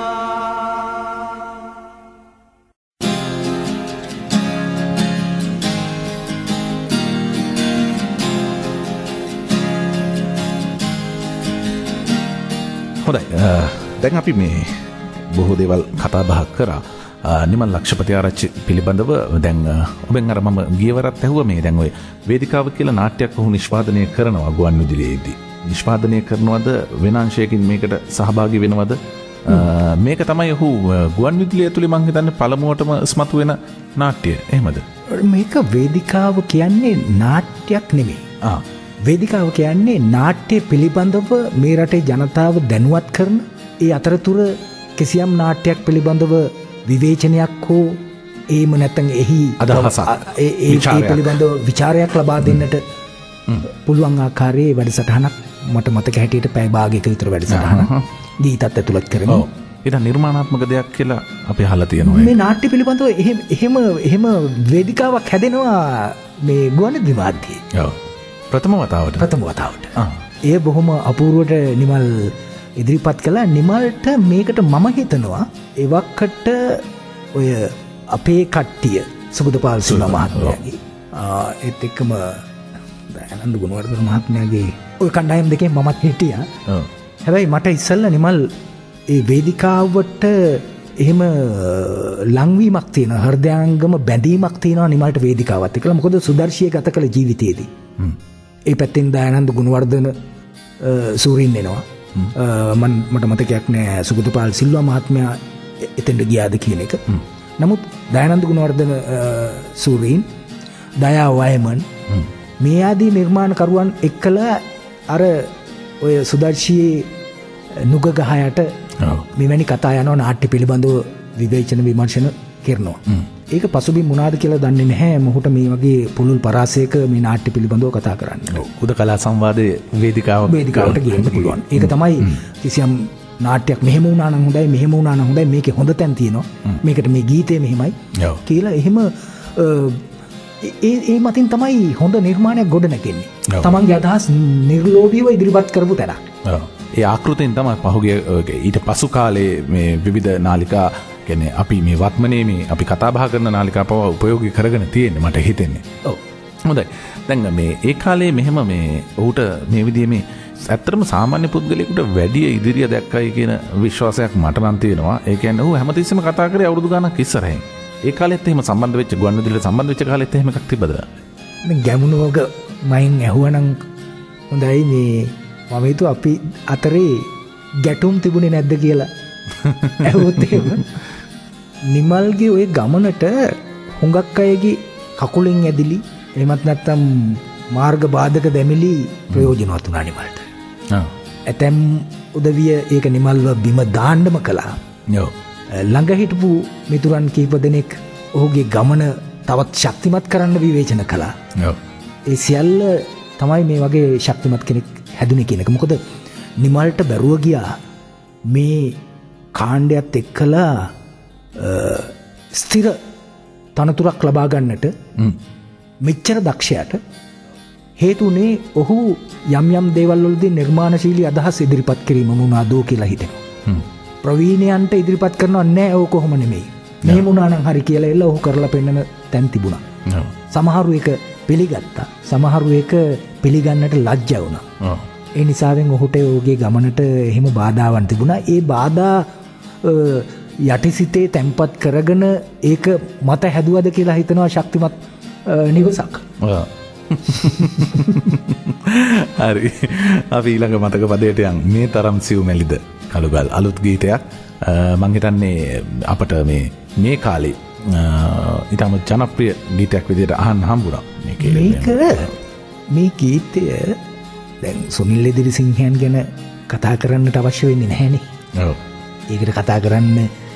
හොඳයි දැන් අපි මේ බොහෝ දේවල් කතා බහ කරා නිමල් ලක්ෂපති ආරච්චි පිළිබඳව දැන් ඔබෙන් අර මම ගියවරත් ඇහුවා මේ දැන් ඔය වේදිකාව කියලා නාට්‍යයක් ඔහු නිෂ්පාදනය කරනවා ගුවන් විදුලියේදී නිෂ්පාදනය කරනවද වෙන අංශයකින් මේකට සහභාගී වෙනවද මේක තමයි ඔහු ගුවන් විදුලිය ඇතුලේ මම හිතන්නේ පළමුවටම ස්මතු වෙන නාට්‍ය එහෙමද මේක වේදිකාව කියන්නේ නාට්‍යයක් නෙමෙයි ආ වේදිකාව කියන්නේ නාට්‍ය පිළිබඳව මේ රටේ ජනතාව දැනුවත් කරන ඒ අතරතුර කිසියම් නාට්‍යයක් පිළිබඳව විවේචනයක් හෝ එහෙම නැත්නම් එහි අදහසක් ඒ පිළිබඳව විචාරයක් ලබා දෙන්නට පුළුවන් ආකාරයේ වැඩසටහනක් මට මතක හැටියට පැය භාගයක විතර වැඩසටහනක් ගීතත් ඇතුළත් කරගෙන ඔව් ඒක නිර්මාණාත්මක දෙයක් කියලා අපි අහලා තියෙනවා මේ නාට්‍ය පිළිබඳව එහෙම එහෙම එහෙම වේදිකාවක් හැදෙනවා මේ ගුවන්විදුලි මාධ්‍යයේ ඔව් ප්‍රථම වතාවට ප්‍රථම වතාවට ඒ බොහොම අපූර්වට නිමල් ඉදිරිපත් කළා නිමල්ට මේකට මම හිතනවා එවකට ඔය අපේ කට්ටිය සුබුදපාල් සිල්වා මහත්මයාගේ ඒත් එක්කම දයානන්ද ගුණවර්ධන මහත්මයාගේ ඔය කණ්ඩායම් දෙකේ මමත් හිටියා හැබැයි මට ඉස්සෙල්ලා නිමල් ඒ වේදිකාවට එහෙම ලංවීමක් තියෙනවා හෘදයාංගම බැඳීමක් තියෙනවා නිමල්ට වේදිකාවත් එක්කලා මොකද සුදර්ශිය ගත කළ ජීවිතයේදී ඒ පැත්තෙන් දයානන්ද ගුණවර්ධන සූරින් එනවා මන් මට මතකයක් නෑ සුගතපාල් සිල්වා මහත්මයා එතෙන්ට ගියාද කියන එක නමුත් දයානන්ද ගුණවර්ධන සූරීන් දයා වයමන් මේ ආදී නිර්මාණකරුවන් එක්කලා අර ඔය සුදර්ශියේ නුග ගහයට මෙවැනි කතා යනවා නාට්‍ය පිළිබඳව විවේචන විමර්ශන කරනවා ඒක පසුබිම් මොනවාද කියලා දන්නේ නැහැ මොහුට මේ වගේ පුළුල් පරාසයක මේ නාට්‍ය පිළිබඳව කතා කරන්න. ඔව් හුදකලා සංවාදයේ වේදිකාව වේදිකාවට ගේන්න පුළුවන්. ඒක තමයි කිසියම් නාට්‍යයක් මෙහෙම වුණා නම් හොඳයි මෙහෙම වුණා නම් හොඳයි මේකේ හොඳ තැන් තියෙනවා. මේකට මේ ගීතය මෙහෙමයි කියලා එහෙම ඒ ඒ මතින් තමයි හොඳ නිර්මාණයක් ගොඩ නැගෙන්නේ. තමන්ගේ අදහස් නිර්ලෝභීව ඉදිරිපත් කරපු තැන. ඔව්. ඒ ආකෘතියෙන් තමයි පහුගිය ඊට පසු කාලේ මේ විවිධ නාලිකා කියන්නේ අපි මේ වත්මනේ මේ අපි කතා බහ කරන නාලිකා පවා උපයෝගී කරගෙන තියෙන්නේ මට හිතෙන්නේ. ඔව්. හොඳයි. දැන් මේ ඒ කාලේ මෙහෙම මේ ඔහුට මේ විදිහේ මේ ඇත්තටම සාමාන්‍ය පුද්ගලයෙකුට වැඩි ඉදිරිය දැක්කයි කියන විශ්වාසයක් මට නම් තියෙනවා. ඒ කියන්නේ ඔහු හැමතිස්සෙම කතා කරේ අවුරුදු ගාණක් ඉස්සරහින්. ඒ කාලෙත් එහෙම සම්බන්ධ වෙච්ච ගුවන් විදුලියට සම්බන්ධ වෙච්ච කාලෙත් එහෙම එකක් තිබ්බද? දැන් ගැමුණුවක මයින් ඇහුවනම් හොඳයි මේ මම හිතුවා අපි අතරේ ගැටුම් තිබුණේ නැද්ද කියලා. ඇහුවොත් එහෙම නිමල්ගේ ওই ගමනට හුඟක් අයගේ කකුලෙන් ඇදිලි එහෙමත් නැත්නම් මාර්ග බාධක දැමිලි ප්‍රයෝජනවත් වුණා නිමල්ට. ඔව්. ඇතැම් උදවිය ඒක නිමල්ව බිම දාන්නම කළා. ඔව්. ළඟ හිටපු මිතුරන් කීප දෙනෙක් ඔහුගේ ගමන තවත් ශක්තිමත් කරන්න විවේචන කළා. ඔව්. ඒ සියල්ල තමයි මේ වගේ ශක්තිමත් කෙනෙක් හැදුනේ කියන එක. මොකද නිමල්ට බැරුව ගියා මේ කාණ්ඩයත් එක්කලා ස්ථිර තනතුරක් ලබා ගන්නට මෙච්චර දක්ෂයට හේතුනේ ඔහු යම් යම් දේවල් වලදී නිර්මාණශීලී අදහස් ඉදිරිපත් කිරීම මොනවාදෝ කියලා හිතෙනවා. ප්‍රවීණයන්ට ඉදිරිපත් කරනවා නෑ ඕක කොහොම නෙමෙයි. මෙහෙම වුණා නම් හරි කියලා එල්ල ඔහු කරලා පෙන්නන තැන් තිබුණා. සමහරු ඒක පිළිගත්තා. සමහරු ඒක පිළිගන්නට ලැජ්ජා වුණා. ඒ නිසාවෙන් ඔහුට ඔහුගේ ගමනට එහෙම බාධාවන් තිබුණා. ඒ බාධා යටිසිතේ තැම්පත් කරගෙන ඒක මත හැදුවද කියලා හිතනවා ශක්තිමත් නිවසක්. හරි. අපි ඊළඟ මතක පදයට යන් මේ තරම් සිව්මැලිද කළුගල් අලුත් ගීතයක් මම හිතන්නේ අපට මේ මේ කාලේ ඊටම ජනප්‍රිය ගීතයක් විදිහට අහන්න හම්බුණා. මේක මේ ගීතය දැන් සුනිල් එදිරිසිංහයන් ගැන කතා කරන්නට අවශ්‍ය වෙන්නේ නැහැනේ. ඔව්. ඒකට කතා කරන්න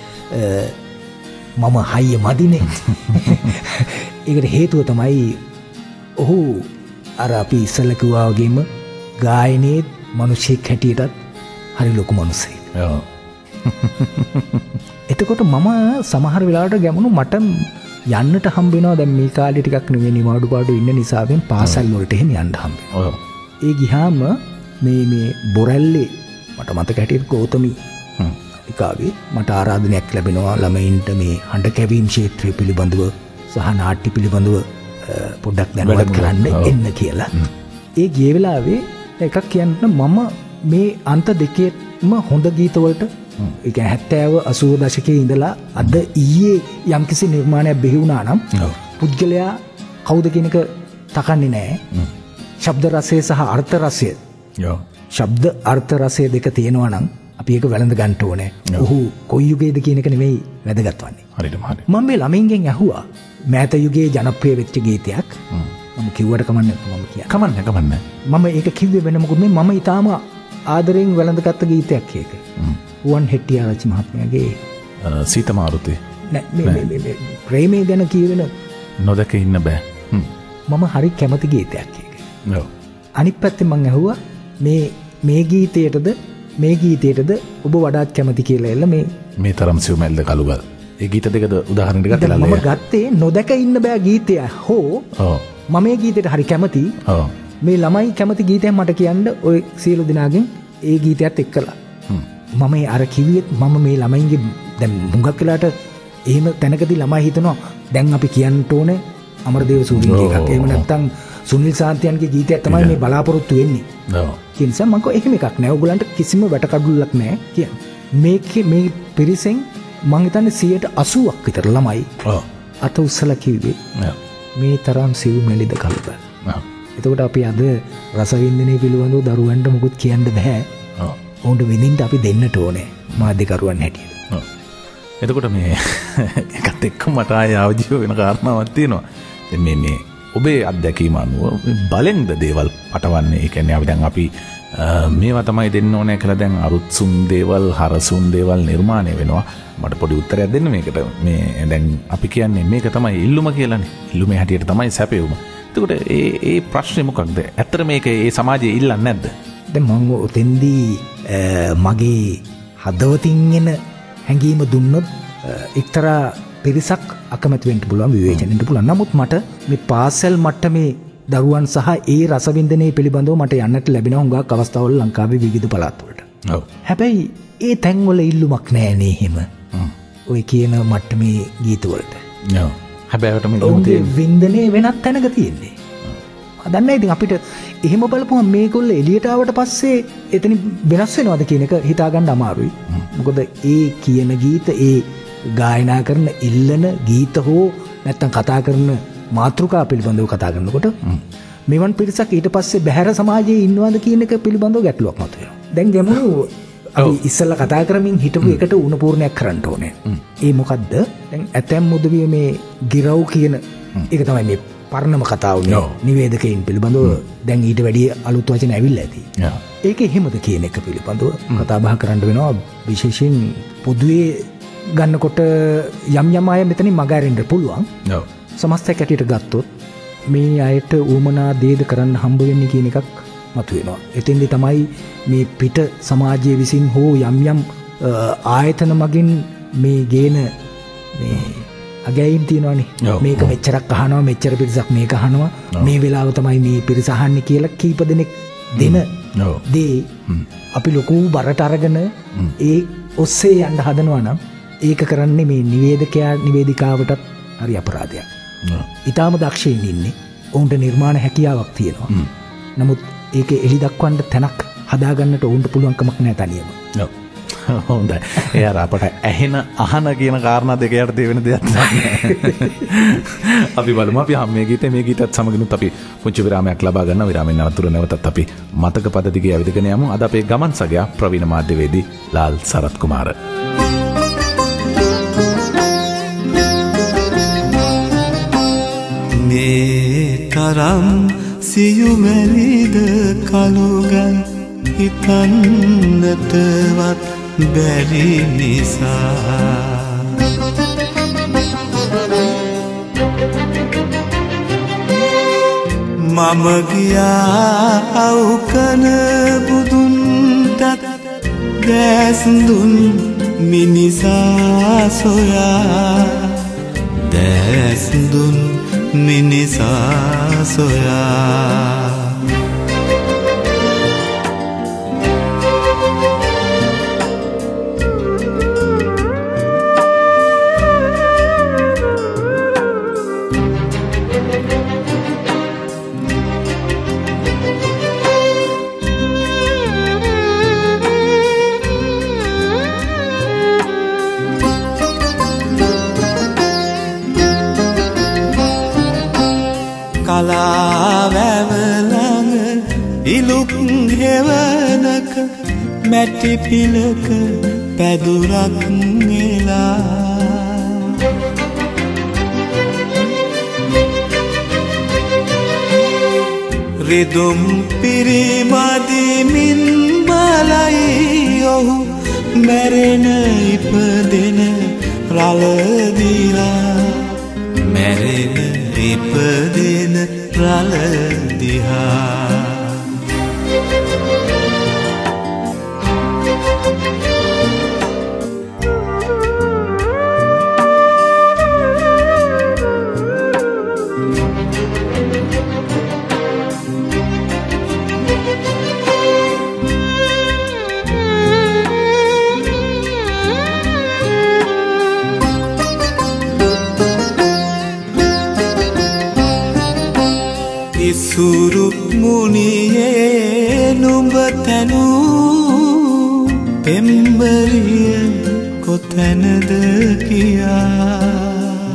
මම හයිය මදිනේ. ඒකට හේතුව තමයි ඔහු අර අපි ඉස්සෙල්ලා කිව්වා වගේම ගායනයේ මිනිසෙක් හැටියටත් හරි ලොකු මිනිසෙක්. ඔව්. එතකොට මම සමහර වෙලාවට ගැමුණු මට යන්නට හම්බ වෙනවා දැන් මේ කාලේ ටිකක් නෙවෙයි නිවාඩු පාඩු ඉන්න නිසාවෙන් පාසල් වලට එහෙම යන්න හම්බ වෙනවා. ඔව්. ඒ ගියාම මේ මේ බොරැල්ලේ මට මතක හැටියට ගෞතමි ඉකාවේ මට ආරාධනයක් ලැබෙනවා ළමයින්ට මේ හඬ කැවීම් ක්ෂේත්‍රය පිළිබඳව සහ නාට්‍ය පිළිබඳව පොඩ්ඩක් දැනුවත් කරන්න එන්න කියලා. ඒ ගිය වෙලාවේ එකක් කියන්න මම මේ අන්ත දෙකේම හොඳ ගීතවලට ඒ කියන්නේ හැත්තෑව අසූව දශකයේ ඉඳලා අද ඊයේ යම්කිසි නිර්මාණයක් බිහි වුණා නම් පුද්ගලයා කවුද කියන එක තකන්නේ නැහැ. ශබ්ද රසය සහ අර්ථ රසය. ඔව්. ශබ්ද අර්ථ රසය දෙක තියෙනවා නම් අපි ඒක වැළඳ ගන්න ඕනේ. ඔහු කොයි යුගයේද කියන එක නෙමෙයි වැදගත් වන්නේ. හරියටම හරි. මම මේ ළමින්ගෙන් ඇහුවා මෑත යුගයේ ජනප්‍රිය වෙච්ච ගීතයක්. මම කිව්වට කමන්නේ මම කියන්නේ. කමන්නේ කමන්නේ. මම ඒක කිව්වේ වෙන මොකුත් නෙමෙයි මම ඊටාම ආදරෙන් වැළඳගත්ත ගීතයක් ඒක. රුවන් හෙට්ටිආරච්චි මහත්මයාගේ සීත මාරුතේ. නෑ මේ මේ මේ ප්‍රේමය ගැන කියවෙන නොදක ඉන්න බෑ. මම හරි කැමති ගීතයක් ඒක. ඔව්. අනිත් පැත්තෙන් මම ඇහුවා මේ මේ ගීතයටද මේ ගීතයටද ඔබ වඩාත් කැමති කියලා එල්ල මේ මේ තරම් සිව්මැල්ද කළුගල්. ඒ ගීත දෙකද උදාහරණයක් ගත්තලා මම ගත්තේ නොදක ඉන්න බෑ ගීතය හෝ ඔව් මම මේ ගීතයට හරි කැමති. ඔව්. මේ ළමයි කැමති ගීතයක් මට කියන්න ඔය සියලු දෙනාගෙන් ඒ ගීතයත් එක්කලා. මම අර කිව්වෙත් මම මේ ළමයින්ගේ දැන් හුඟක් වෙලාට එහෙම තැනකදී ළමයි හිතනවා දැන් අපි කියන්න ඕනේ අමරදේව සූරීගේ එකක්. එහෙම නැත්නම් සුනිල් සාන්තියන්ගේ ගීතයක් තමයි මේ බලාපොරොත්තු වෙන්නේ. ඔව්. ඒ නිසා මම කිව්වා එහෙම එකක් නෑ. ඔයගලන්ට කිසිම වැටකඩුල්ලක් නෑ කියන්නේ. මේකේ මේ පිරිසෙන් මං හිතන්නේ සියයට අසූවක් විතර ළමයි ඔව් අත උස්සලා කිව්වේ ඔව් මේ තරම් සිව් මෙලිද කලබල. ඔව්. එතකොට අපි අද රසවින්දනයේ පිළිබඳව දරුවන්ට මොකුත් කියන්න බෑ. ඔව්. උන්ට විඳින්න අපි දෙන්නට ඕනේ මාධ්‍යකරුවන් හැටියට. ඔව්. එතකොට මේ එකත් එක්ක මට ආය ආවජීව වෙන කාරණාවක් තියෙනවා. දැන් මේ මේ ඔබේ අත්දැකීම අනුව බලෙන්ද දේවල් පටවන්නේ? ඒ කියන්නේ අපි දැන් අපි මේවා තමයි දෙන්න ඕනේ කියලා දැන් අරුත්සුන් දේවල් හරසුන් දේවල් නිර්මාණය වෙනවා. මට පොඩි උත්තරයක් දෙන්න මේකට. මේ දැන් අපි කියන්නේ මේක තමයි ඉල්ලුම කියලානේ. ඉල්ලුමේ හැටියට තමයි සැපෙවුම. එතකොට ඒ ඒ ප්‍රශ්නේ මොකක්ද? ඇත්තට මේක ඒ සමාජයේ ඉල්ලන්නේ නැද්ද? දැන් මම ඔතෙන්දී මගේ හදවතින් එන හැඟීම දුන්නොත් එක්තරා පිරිසක් අකමැති වෙන්න පුළුවන් විවේචනෙන්න පුළුවන්. නමුත් මට මේ පාසල් මට්ටමේ දරුවන් සහ ඒ රසවින්දනයේ පිළිබඳව මට යන්නට ලැබෙන හුඟක් අවස්ථාවල ලංකාවේ විවිධ පළාත්වලට. ඔව්. හැබැයි ඒ තැන්වල ඉල්ලුමක් නැහැ එහෙම. ඔය කියන මට්ටමේ ගීතවලට. ඔව්. හැබැයිවට මේ ඔවුන්ගේ වින්දනයේ වෙනත් තැනක තියෙන්නේ. දන්නේ ඉතින් අපිට එහෙම බලපුවම මේගොල්ල එළියට ආවට පස්සේ එතන වෙනස් වෙනවද කියන එක හිතා ගන්න අමාරුයි. මොකද ඒ කියන ගීත ඒ ගායනා කරන ඉල්ලන ගීත හෝ නැත්තම් කතා කරන මාතෘකා පිළිබඳව කතා කරනකොට මෙවන් පිරිසක් ඊට පස්සේ බහැර සමාජයේ ඉන්නවද කියන එක පිළිබඳව ගැටලුවක් මතුවෙනවා. දැන් ගැමුණු අපි ඉස්සෙල්ලා කතා කරමින් හිටපු එකට උණු පූර්ණයක් කරන්න ඕනේ. ඒ මොකද්ද? දැන් ඇතැම් මුදවිය මේ ගිරව් කියන ඒක තමයි මේ පරණම කතාවනේ නිවේදකයින් පිළිබඳව දැන් ඊට වැඩිය අලුත් වචන ඇවිල්ලා ඇති. ඒක එහෙමද කියන එක පිළිබඳව කතා බහ කරන්න වෙනවා. විශේෂයෙන් පොදුවේ ගන්නකොට යම් යම් අය මෙතනින් මග අරින්න පුළුවන්. ඔව්. සමස්තයක් ඇටියට ගත්තොත් මේ අයට ඌමනා දේද කරන්න හම්බ වෙන්නේ කියන එකක් මතුවෙනවා. එතෙන්දී තමයි මේ පිට සමාජයේ විසින් හෝ යම් යම් ආයතන මගින් මේ ගේන මේ අගැයීම් තියෙනවානේ. මේක මෙච්චරක් අහනවා, මෙච්චර පිරිසක් මේක අහනවා, මේ වෙලාව තමයි මේ පිරිස අහන්නේ කියලා කීප දෙනෙක් දෙන දේ අපි ලොකු බරට අරගෙන ඒ ඔස්සේ යන්න හදනවා නම් ඒක කරන්නේ මේ නිවේදකයා නිවේදිකාවටත් හරි අපරාධයක්. ඊටාම දක්ෂයින් ඉන්නේ. ඔවුන්ට නිර්මාණ හැකියාවක් තියෙනවා. නමුත් ඒක එලි දක්වන්න තැනක් හදාගන්නට ඔවුන්ට පුළුවන්කමක් නැහැ තනියම. ඔව්. හොඳයි. ඒ අර අපට ඇහෙන අහන කියන කාරණා දෙක යටතේ වෙන දෙයක් නැහැ. අපි බලමු අපි මේ ගීතේ මේ ගීතත් සමගිනුත් අපි පුංචි විරාමයක් ලබා ගන්න. විරාමයෙන් අනතුරු නැවතත් අපි මතක පද දිගේ ඇවිදගෙන යමු. අද අපේ ගමන් සගයා ප්‍රවීණ මාධ්‍යවේදී ලාල් සරත් කුමාර. මේ තරම් සියුමැලිද කළුගල් හිතන්නටවත් බැරි නිසා මම ගියා අවුකන බුදුන්ටත් දැස්දුන් මිනිසා සොයා දැස්දුන් මිනිසා සොයා කලාවැවලඟ ඉලුක් හෙවනක මැටි පිලක පැදුරක් නෙලා රිදුම් පිරිමදිමින් බලයි ඔහු මැරෙන ඉපදෙන රලදිලා මැරෙන ඉපදෙන රලදිහා ඉසුරු මුනියේ නුඹ තැනූ පෙම්බරිය කොතැනද කියා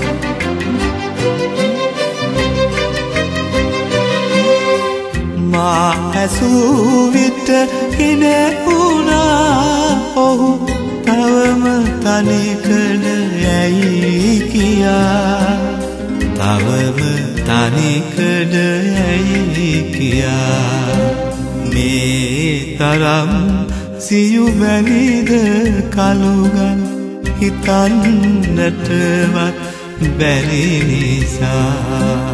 මා ඇසූ විට හිනෙවුණා ඔහු තවම තනිකඩ යැයි කියා තවම තනිකඩ යැයි කියා මේ තරම් සියුමැලිද කළුගල් හිතන්නටවත් බැරි නිසා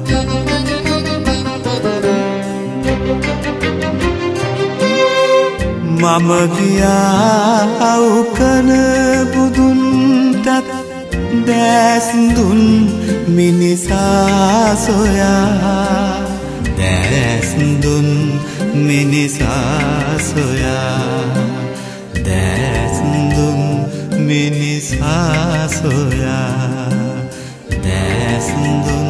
මම ගියා අවුකන බුදුන්ටත් දැස්දුන් මිනිසා සොයා දැස්දුන් මිනිසා සොයා දැස්දුන් මිනිසා සොයා දැස්දුන්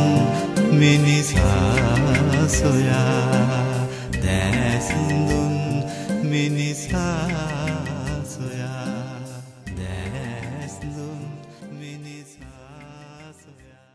මිනිසා සොයා දැස්දුන් මිනිසා සොයා දැස්දුන් මිනිසා සොයා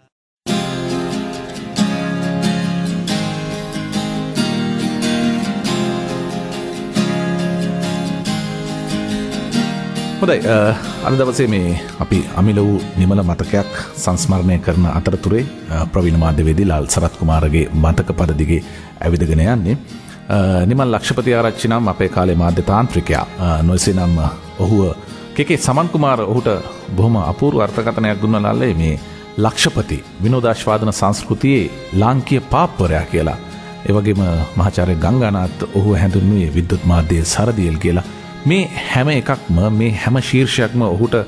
හොඳයි අද දවසේ මේ අපි අමිල වූ නිමල මතකයක් සංස්මරණය කරන අතරතුරේ ප්‍රවීණ මාධ්‍යවේදී ලාල් සරත් කුමාරගේ මතක පද දිගේ ඇවිදගෙන යන්නේ නිමල් ලක්ෂපති ආරච්චි නම් අපේ කාලේ මාධ්‍ය තාන්ත්‍රිකයා නොයසේ නම් ඔහුව කෙකේ සමන් කුමාර ඔහුට බොහොම අපූර්ව අර්ථකථනයක් දුන්නා ලාල්ලේ මේ ලක්ෂපති විනෝදාශ්වාදන සංස්කෘතියේ ලාංකීය පාප්පරයා කියලා. ඒ වගේම මහාචාර්ය ගංගානාත් ඔහු හැඳින්වුවේ විද්‍යුත් මාධ්‍යයේ සරදියෙල් කියලා. මේ හැම එකක්ම මේ හැම ශීර්ෂයක්ම ඔහුට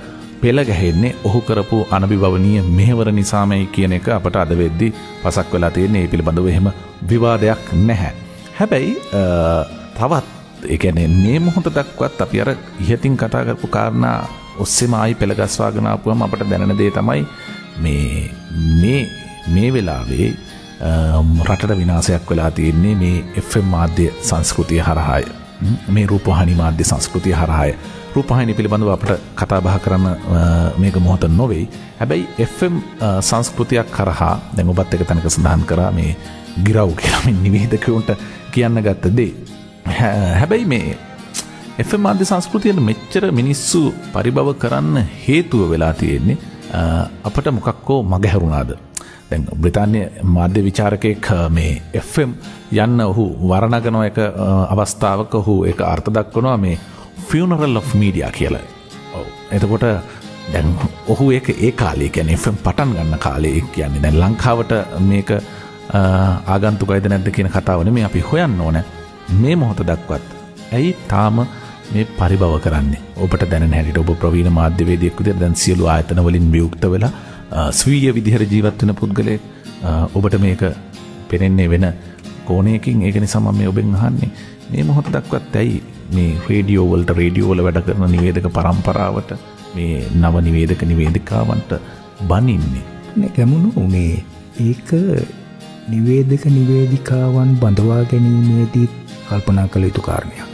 පෙළ ගැහෙන්නේ ඔහු කරපු අනබිබවනීය මෙහෙවර නිසාමයි කියන එක අපට අද වෙද්දී පසක් වෙලා තියෙන්නේ. ඒ පිළිබඳව එහෙම විවාදයක් නැහැ. හැබැයි තවත් ඒ කියන්නේ මේ මොහොත දක්වත් අපි අර ඉහතින් කතා කරපු කාරණා ඔස්සේම ආයි පෙළ ගස්වාගෙන ආපුවම අපට දැනෙන දේ තමයි මේ මේ මේ වෙලාවේ රටට විනාශයක් වෙලා තියෙන්නේ මේ එෆ් එම් මාධ්‍ය සංස්කෘතිය හරහාය. මේ රූපවාහිනී මාධ්‍ය සංස්කෘතිය හරහාය. රූපවාහිනී පිළිබඳව අපට කතා බහ කරන්න මේක මොහොත නොවේ. හැබැයි එෆ් එම් සංස්කෘතියක් කරහා දැන් ඔබත් එක තැනක සඳහන් කරා මේ ගිරව් කියලා මේ නිවේදකයන්ට කියන්න ගත්ත දේ. හැබැයි මේ එෆ් එම් මාධ්‍ය සංස්කෘතියට මෙච්චර මිනිස්සු පරිභව කරන්න හේතුව වෙලා තියෙන්නේ අපට මොකක්කෝ මගහැරුණාද? දැන් බ්‍රිතාන්‍ය මාධ්‍ය විචාරකයෙක් මේ එෆ් එම් යන්න ඔහු වර්ණගෙන එක අවස්ථාවක ඔහු ඒක අර්ථ දක්වනවා මේ funeral of media කියලා. ඔව්. එතකොට දැන් ඔහු ඒක ඒ කාලේ කියන්නේ එෆ් එම් පටන් ගන්න කාලේ කියන්නේ දැන් ලංකාවට මේක ආගන්තුකයිද නැද්ද කියන කතාව නෙමෙයි අපි හොයන්න ඕන. මේ මොහොත දක්වත් ඇයි තාම මේ පරිභව කරන්නේ? ඔබට දැනෙන හැටියට ඔබ ප්‍රවීණ මාධ්‍යවේදියෙක් විදිහට දැන් සියලු ආයතන වලින් වියුක්ත වෙලා ස්වීය විදිහට ජීවත් වෙන පුද්ගලයෙක් ඔබට මේක පෙනෙන්නේ වෙන කෝණයකින්. ඒක නිසා මම මේ ඔබෙන් අහන්නේ මේ මොහොත දක්වත් ඇයි මේ රේඩියෝ වලට රේඩියෝ වල වැඩ කරන නිවේදක පරම්පරාවට මේ නව නිවේදක නිවේදිකාවන්ට බනින්නේ? නේ ගැමුණු මේ ඒක නිවේදක නිවේදිකාවන් බඳවා ගැනීමේදී කල්පනා කළ යුතු කාරණයක්.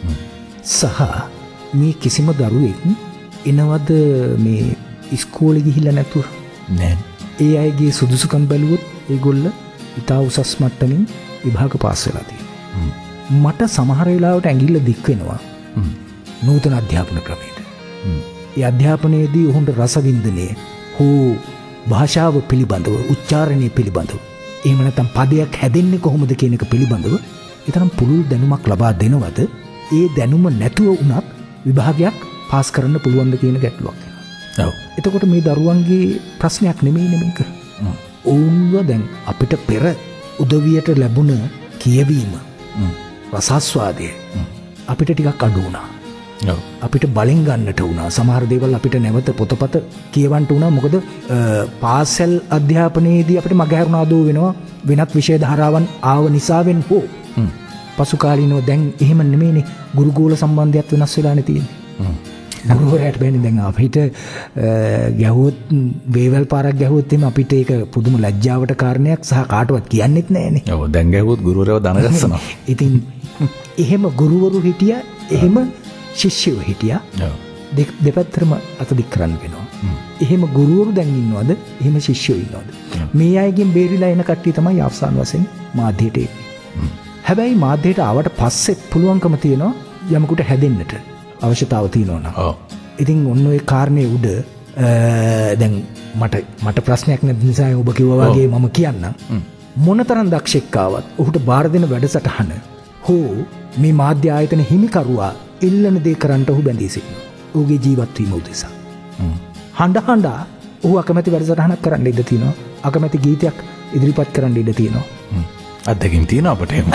සහ මේ කිසිම දරුවෙක් එනවද මේ ඉස්කෝලේ ගිහිල්ලා නැතුව? නෑ. ඒ අයගේ සුදුසුකම් බැලුවොත් ඒගොල්ල ඉතා උසස් මට්ටමින් විභාග පාස් වෙලා තියෙනවා. මට සමහර වෙලාවට ඇඟිල්ල දික් වෙනවා නූතන අධ්‍යාපන ක්‍රමයට. ඒ අධ්‍යාපනයේදී ඔහුන්ට රසවින්දනය හෝ භාෂාව පිළිබඳව, උච්චාරණය පිළිබඳව, එහෙම නැත්නම් පදයක් හැදෙන්නේ කොහොමද කියන එක පිළිබඳව ඊතරම් පුළුල් දැනුමක් ලබා දෙනවද? ඒ දැනුම නැතුව වුණත් විභාගයක් පාස් කරන්න පුළුවන්ද කියන ගැටලුවක්. ඔව්. එතකොට මේ දරුවන්ගේ ප්‍රශ්නයක් නෙමෙයිනේ මේක. ඔවුන්ව දැන් අපිට පෙර උදවියට ලැබුණ කියවීම රසාස්වාදය අපිට ටිකක් අඩු වුණා. ඔව්. අපිට බලෙන් ගන්නට වුණා. සමහර දේවල් අපිට නැවත පොතපත කියවන්න වුණා. මොකද පාසල් අධ්‍යාපනයේදී අපිට මගහැරුණා දෝ වෙනවා වෙනත් විෂය ධාරාවන් ආව නිසාවෙන් හෝ පසු කාලීනව දැන් එහෙම නෙමෙයිනේ. ගුරුගෝල සම්බන්ධයත් වෙනස් වෙලානේ තියෙන්නේ. ගුරුවරයාට බෑනේ දැන් අපිට ගැහුවොත් වේවල් පාරක් ගැහුවොත් එimhe අපිට ඒක පුදුම ලැජ්ජාවට කාරණයක් සහ කාටවත් කියන්නෙත් නෑනේ. ඔව් දැන් ගැහුවොත් ගුරුවරයව දන ගස්සනවා. ඉතින් එහෙම ගුරුවරු හිටියා, එහෙම ශිෂ්‍යයෝ හිටියා. ඔව්. දෙපැත්තටම අත දික් කරන්න වෙනවා. එහෙම ගුරුවරු දැන් ඉන්නවද? එහෙම ශිෂ්‍යයෝ ඉන්නවද? මේ අයගෙන් බේරිලා එන කට්ටිය තමයි අවසාන වශයෙන් මාධ්‍යයට එන්නේ. හැබැයි මාධ්‍යයට ආවට පස්සෙත් පුළුවන්කම තියෙනවා යමකට හැදෙන්නට අවශ්‍යතාව තියෙනවා නම්. ඔව්. ඉතින් ඔන්න ඔය කාරණේ උඩ දැන් මට මට ප්‍රශ්නයක් නැති නිසා ඔබ කිව්වා වගේ මම කියන්නම්. මොනතරම් දක්ෂෙක් ආවත් ඔහුට බාර දෙන වැඩසටහන හෝ මේ මාධ්‍ය ආයතන හිමිකරුවා ඉල්ලන දේ කරන්නට ඔහු බැඳී සිටිනවා. ඔහුගේ ජීවත් වීම උදෙසා. හඬ හඬ ඔහු අකමැති වැඩසටහනක් කරන්න ඉඩ තියෙනවා. අකමැති ගීතයක් ඉදිරිපත් කරන්න ඉඩ තියෙනවා. අත්දැකීම් තියෙනවා අපට එහෙම.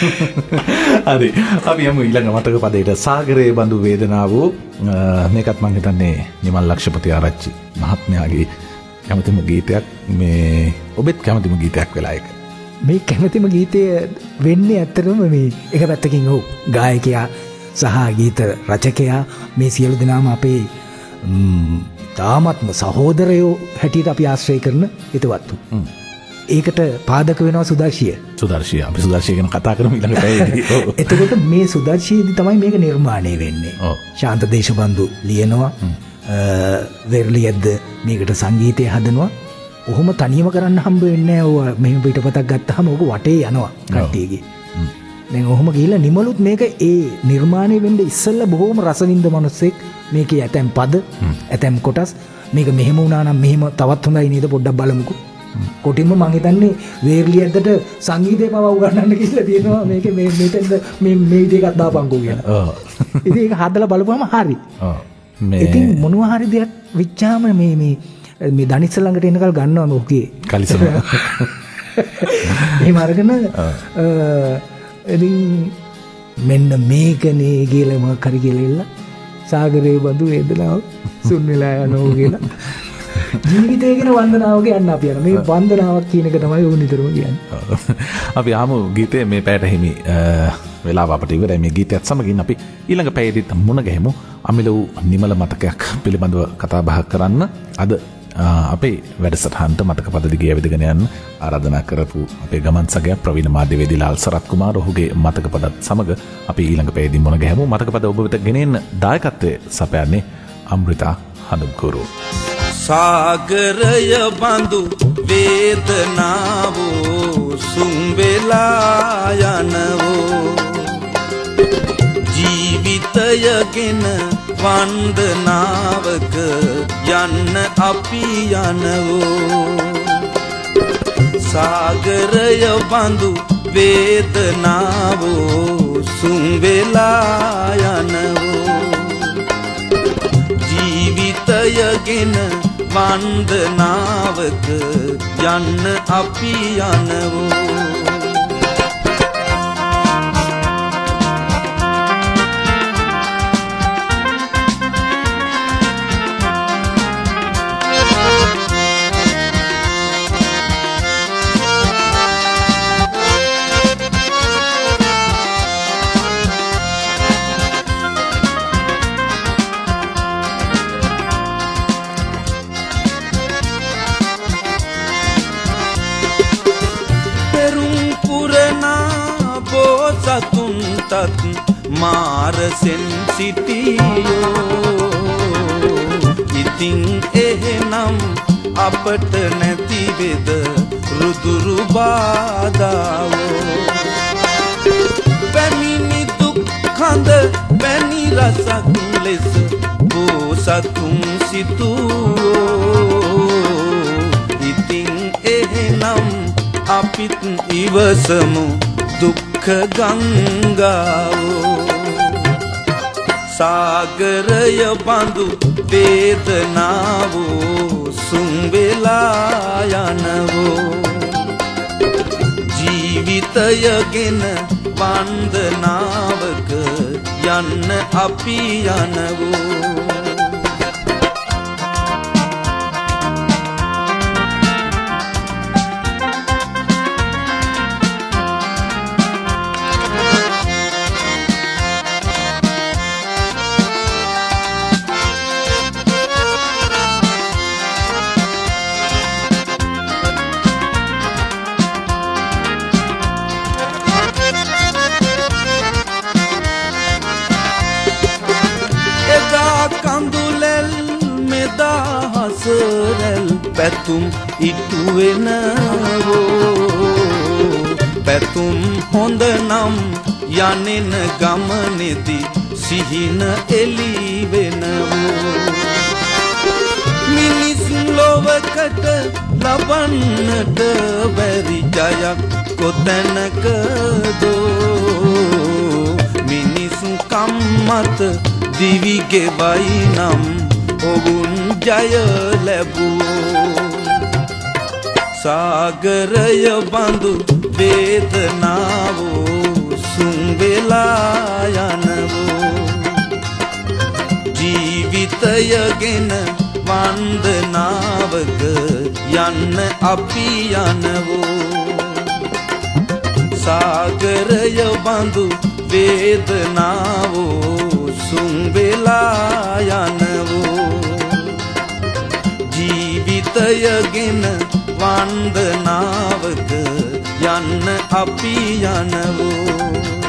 හරි. අපි යමු ඊළඟ මතක පදයට. සාගරයේ බඳු වේදනාව මේකත් මම හිතන්නේ නිමල් ලක්ෂපති ආරච්චි මහත්මයාගේ කැමතිම ගීතයක්. මේ ඔබෙත් කැමතිම ගීතයක් වෙලා ඒක. මේ කැමතිම ගීතය වෙන්නේ ඇත්තටම මේ එක පැත්තකින් ඔව් ගායකයා සහ ගීත රචකයා මේ සියලු දෙනාම අපේ තාමත්ම සහෝදරයෝ හැටියට අපි ආශ්‍රය කරන හිතවත්තු. ඒකට පාදක වෙනවා සුදර්ශිය. සුදර්ශිය. අපි සුදර්ශිය ගැන කතා කරමු ඊළඟට ඒදී. එතකොට මේ සුදර්ශියේදී තමයි මේක නිර්මාණය වෙන්නේ. ඔව්. ශාන්ත දේශබන්දු ලියනවා. වෙර්ලියද්ද මේකට සංගීතය හදනවා. ඔහොම තනියම කරන්න හම්බ වෙන්නේ නැහැ. ඔය මෙහෙම පිටපතක් ගත්තාම ඕක වටේ යනවා කට්ටියගේ. දැන් ඔහොම ගිහිල්ලා නිමලුත් මේක ඒ නිර්මාණය වෙන්න ඉස්සෙල්ලා බොහොම රසවින්ද මිනිස්සෙක් මේකේ ඇතැම් පද ඇතැම් කොටස් මේක මෙහෙම වුණා නම් මෙහෙම තවත් හොඳයි නේද පොඩ්ඩක් බලමුකෝ. කොටින්ම මං හිතන්නේ වේර්ලියද්දට සංගීතය පවා උගන්වන්න කියලා තියෙනවා මේකේ මේ මෙතෙන්ද මේ මේ විදිහ එකක් දාපන්කෝ කියලා. ඔව්. ඉතින් ඒක හදලා බලපුවම හරි. ඔව්. මේ ඉතින් මොනවා හරි දෙයක් විච්චාම මේ මේ මේ දනිස්ස ළඟට එනකල් ගන්නවා මොකේ. කලිසම. එහෙම අරගෙන ඉතින් මෙන්න මේකනේ කියලා මොකක් හරි කියලා සාගරයේ බඳු වේදනාව සුන් වෙලා යනවා කියලා. ජීවිතය ගැන වන්දනාව කියන්න අපි යන මේ වන්දනාවක් කියන එක තමයි ඕන නිතරම කියන්නේ. අපි ආමු ගීතේ මේ පැයට හිමි වෙලාව අපට ඉවරයි. මේ ගීතයත් සමගින් අපි ඊළඟ පැයේදීත් මුණ ගැහෙමු. අමිල වූ නිමල මතකයක් පිළිබඳව කතා බහ කරන්න. අද අපේ වැඩසටහනට මතක පද දිගේ ඇවිදගෙන යන්න ආරාධනා කරපු අපේ ගමන් සගයා ප්‍රවීණ මාධ්‍යවේදී ලාල් සරත් කුමාර ඔහුගේ මතක පදත් සමග අපි ඊළඟ පැයේදී මුණ ගැහෙමු. මතක පද ඔබ වෙත ගෙනෙන්න දායකත්වයේ සපයන්නේ අමෘතා හඳුම්කුරු. සාගරය බඳු වේදනාවෝ සුන් වෙලා යනවෝ ජීවිතයගෙන වන්දනාවක යන්න අපි යනවෝ සාගරය බඳු වේදනාවෝ සුන් වෙලා යනවෝ ජීවිතයගෙන වන්දනාවක යන්න අපි යනවෝ සතුන්ටත් මාරසෙන් සිටියෝ ඉතින් එහෙනම් අපට නැතිවෙද රුදුරු බාධාවෝ පැමිණි දුක් කඳ පැණි රසක් ලෙස බෝසතුන් සිතුවෝ ඉතින් එහෙනම් අපිත් ඉවසමු දුක්ඛ ගංගාවෝ සාගරය බඳු වේදනාවෝ සුන් වෙලා යනවෝ ජීවිතයගෙන වන්දනාවක යන්න අපි යනවෝ පැතුම් ඉටු වෙනවෝ පැතුම් හොඳ නම් යනෙන ගමනේදී සිහින එළි වෙනවෝ මිනිස් ලෝවකට ලබන්නට බැරි ජයක් කොතැනකදෝ මිනිස් කම්මත දිවිගෙවයි නම් ඔවුන් ජය ලැබුවෝ සාගරය බඳු වේදනාවෝ සුන් වෙලා යනවෝ ජීවිතයගෙන වන්දනාවක යන්න අපි යනවෝ සාගරය බඳු වේදනාවෝ සුන් වෙලා යනවෝ ජීවිතයගෙන වන්දනාවක යන්න අපි යනවෝ